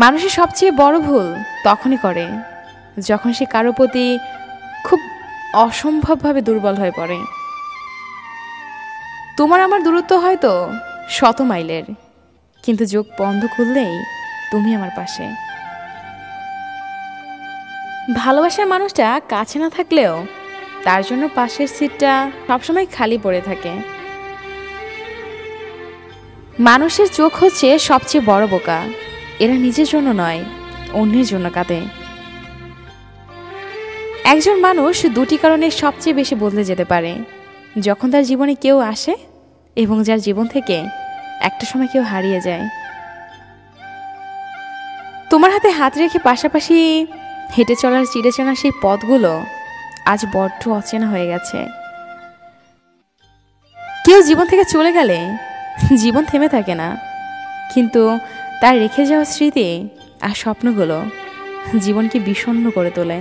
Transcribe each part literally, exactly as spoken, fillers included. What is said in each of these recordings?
মানুষের সবচেয়ে বড় ভুল তখনই করে যখন সে কারো প্রতি খুব অসম্ভবভাবে দুর্বল হয়ে পড়ে। তোমার আমার দূরত্ব হয়তো শত মাইলের, কিন্তু চোখ বন্ধ খুললেই তুমি আমার পাশে। ভালোবাসার মানুষটা কাছে না থাকলেও তার জন্য পাশের সিটটা সবসময় খালি পড়ে থাকে। মানুষের চোখ হচ্ছে সবচেয়ে বড় বোকা, এরা নিজের জন্য নয়, অন্যের জন্য কাঁদে। একজন মানুষ দুটি কারণে সবচেয়ে বেশি বদলে যেতে পারে, যখন তার জীবনে কেউ আসে এবং যার জীবন থেকে একটা সময় কেউ হারিয়ে যায়। তোমার হাতে হাত রেখে পাশাপাশি হেঁটে চলার চিড়েচেনা সেই পথগুলো আজ বড্ড অচেনা হয়ে গেছে। কেউ জীবন থেকে চলে গেলে জীবন থেমে থাকে না, কিন্তু তার রেখে যাওয়া স্মৃতি আর স্বপ্নগুলো জীবনকে বিষণ্ণ করে তোলে।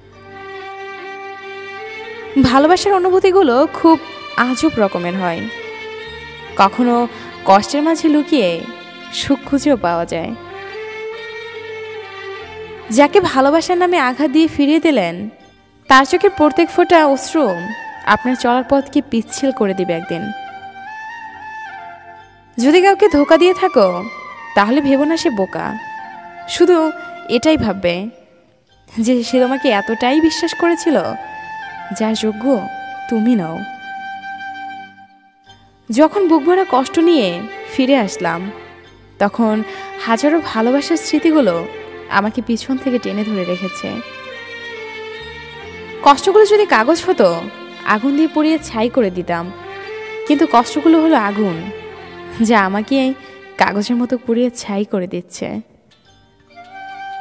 ভালোবাসার অনুভূতিগুলো খুব আজব রকমের হয়, কখনো কষ্টের মাঝে লুকিয়ে সুখ খুঁজেও পাওয়া যায়। যাকে ভালোবাসার নামে আঘাত দিয়ে ফিরিয়ে দিলেন, তার চোখের প্রত্যেক ফোঁটা অশ্রু আপনার চলার পথকে পিচ্ছিল করে দিবে একদিন। যদি কাউকে ধোঁকা দিয়ে থাকো তাহলে ভেবো না সে বোকা, শুধু এটাই ভাববে যে সে তোমাকে এতটাই বিশ্বাস করেছিল যার যোগ্য তুমি নও। যখন বুক ভরা কষ্ট নিয়ে ফিরে আসলাম, তখন হাজারো ভালোবাসার স্মৃতিগুলো আমাকে পিছন থেকে টেনে ধরে রেখেছে। কষ্টগুলো যদি কাগজ হতো আগুন দিয়ে পুড়িয়ে ছাই করে দিতাম, কিন্তু কষ্টগুলো হলো আগুন যা আমাকে কাগজের মতো পুড়িয়ে ছাই করে দিচ্ছে।